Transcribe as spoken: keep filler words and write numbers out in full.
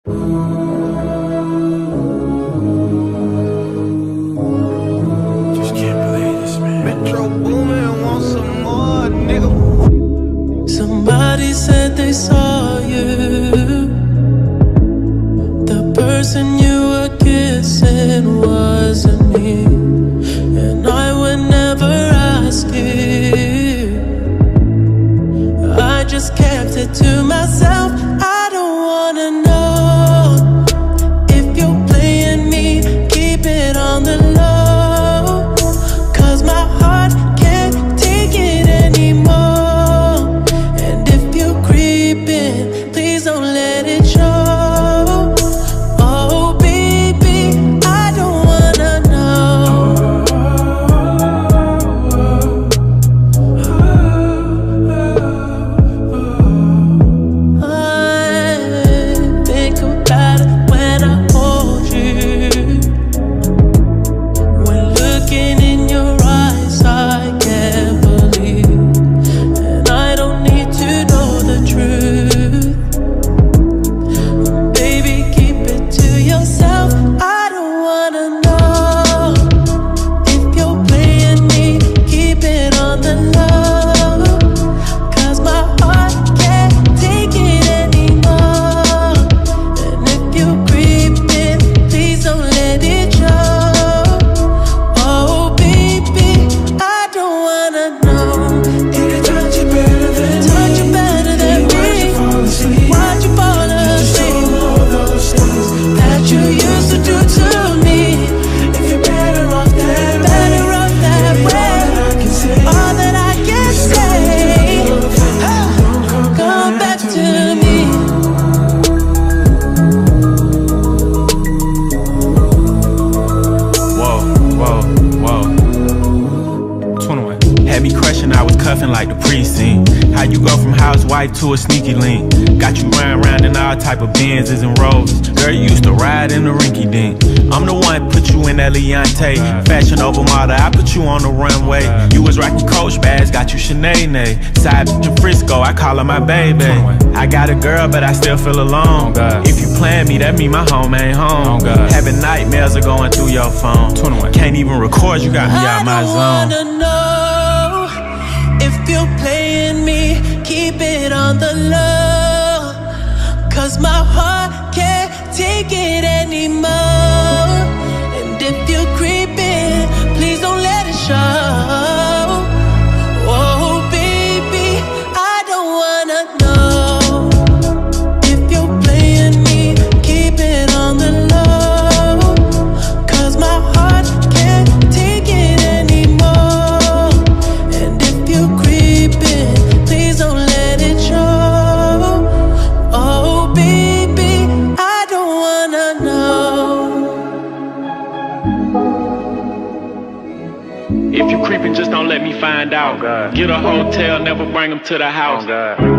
Just can't believe this, man. Metro Boomin want some more, nigga. Somebody said they saw you, the person you were kissing wasn't me, and I would never ask you. I just kept it to myself. I don't wanna know if you're playing me. Keep it on the low, 'cause my heart can't take it anymore. And if you're creeping, please don't let it show. Oh baby, I don't wanna know. Had me crushing, I was cuffing like the precinct. How you go from housewife to a sneaky link? Got you riding around in all type of Benzes and Rolls. Girl, you used to ride in the rinky dink. I'm the one put you in that Leontay. Fashion over model, I put you on the runway. You was rocking Coach bags, got you Sinead. Side bitch in Frisco, I call her my baby. I got a girl, but I still feel alone. If you plan me, that mean my home ain't home. Having nightmares are going through your phone. Can't even record, you got me out my zone. If you're playing me, keep it on the low, 'cause my heart can't take it anymore. And if you're creeping, please don't let it show. Oh baby, I don't wanna know. If you're playing me, keep it on the low, 'cause my heart can't take it anymore. And if you're creeping, please don't let it show. Oh baby, I don't wanna know. If you creeping, just don't let me find out. Get a hotel, never bring them to the house.